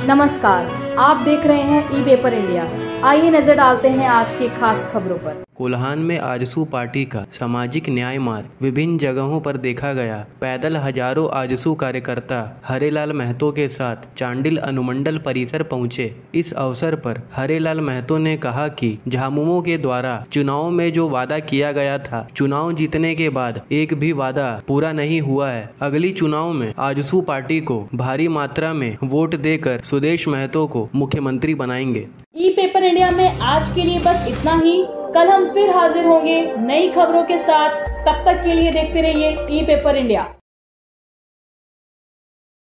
नमस्कार, आप देख रहे हैं ई पेपर इंडिया। आइए नजर डालते हैं आज की खास खबरों पर। कोल्हान में आजसू पार्टी का सामाजिक न्याय मार्ग विभिन्न जगहों पर देखा गया। पैदल हजारों आजसू कार्यकर्ता हरेलाल महतो के साथ चांडिल अनुमंडल परिसर पहुंचे। इस अवसर पर हरेलाल महतो ने कहा कि झामुमो के द्वारा चुनाव में जो वादा किया गया था, चुनाव जीतने के बाद एक भी वादा पूरा नहीं हुआ है। अगली चुनाव में आजसू पार्टी को भारी मात्रा में वोट देकर सुदेश महतो को मुख्यमंत्री बनाएंगे। ई पेपर इंडिया में आज के लिए बस इतना ही। कल हम फिर हाजिर होंगे नई खबरों के साथ। तब तक के लिए देखते रहिए ई पेपर इंडिया।